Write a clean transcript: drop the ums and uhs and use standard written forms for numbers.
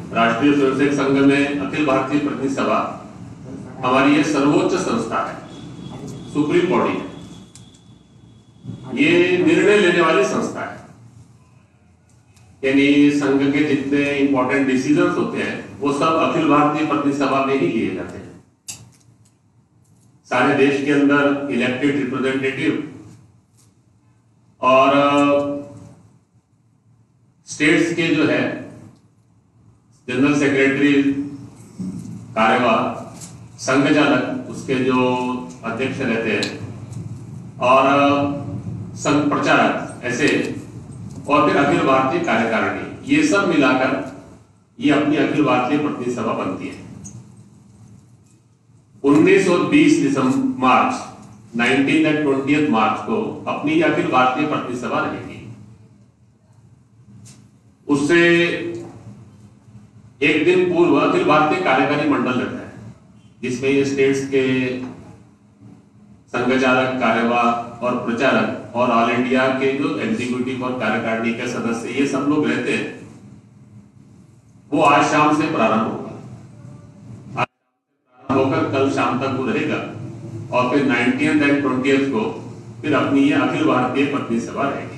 राष्ट्रीय स्वयंसेवक संघ में अखिल भारतीय प्रतिनिधि सभा हमारी ये सर्वोच्च संस्था है, सुप्रीम बॉडी है, ये निर्णय लेने वाली संस्था है। यानी संघ के जितने इंपॉर्टेंट डिसीजंस होते हैं वो सब अखिल भारतीय प्रतिनिधि सभा में ही लिए जाते हैं। सारे देश के अंदर इलेक्टेड रिप्रेजेंटेटिव और स्टेट्स के जो है जनरल सेक्रेटरी कार्यवाह, संघ चालक उसके जो अध्यक्ष रहते हैं और संघ प्रचारक ऐसे, और फिर अखिल भारतीय कार्यकारिणी, ये सब मिलाकर ये अपनी अखिल भारतीय प्रतिनिधि सभा बनती है। 19 और 20 दिसंबर मार्च 19 और 20 मार्च को अपनी अखिल भारतीय प्रतिनिधि सभा रहेगी। उससे एक दिन पूर्व अखिल भारतीय कार्यकारी मंडल रहता है, जिसमें ये स्टेट्स के संघचालक, कार्यवाह और प्रचारक और ऑल इंडिया के जो एग्जीक्यूटिव और कार्यकारिणी के सदस्य ये सब लोग रहते हैं। वो आज शाम से प्रारंभ होगा, आज प्रारंभ होकर कल शाम तक वो रहेगा और फिर 19 और 20 को फिर अपनी ये अखिल भारतीय प्रतिनिधि सभा रहेगी।